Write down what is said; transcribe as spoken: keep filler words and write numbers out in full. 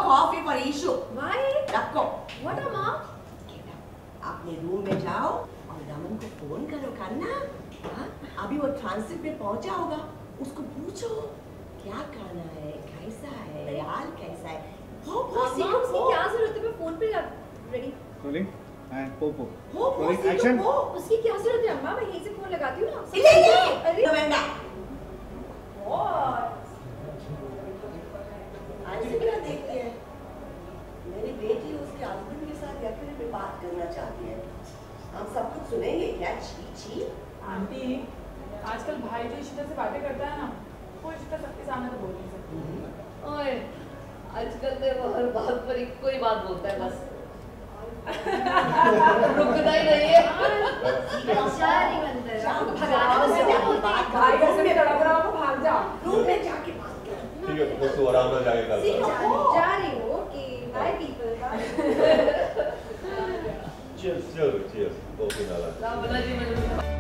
coffee for Ishu. Why? रखो. What, Amma? अपने room में जाओ और रमन को फोन करो करना. हाँ? अभी वो ट्रांसिट में पहुंचा होगा. उसको पूछो क्या करना है, कैसा है, हाल कैसा है. हो हो सीखो. उसकी क्या जरूरत है? मैं फोन पे रेडी. Rolling and Popo. हो हो Action. सीखो. उसकी क्या जरूरत है अम्मा? मैं यहीं से फोन लगाती हूँ ना. ले ले. नवेंडा. What? आज से क्या देखते हैं? मेरी बेटी उसके हस्बैंड के साथ अकेले में बात करना चाहती है. हम सब कुछ सुनेंगे क्या? छी छी. आंटी, आजकल भाई जो इशिता से बातें करता है ना, वो इशिता सबके सामने तो बोल नहीं सकती. ओए, आजकल तो वो हर बात पर एक कोई बात बोलता है बस. रुकता ही नहीं है. बेचारी बंदर. भाई कैसे भी तड़प रहा हो, भाग जा. रूम में जाके बात कर. ठीक है, तो तू आराम से जाके कर. जा रही हूँ. Okay, bye people. Cheers, cheers, cheers. Coffee ना ला. ना बना जी मैंने.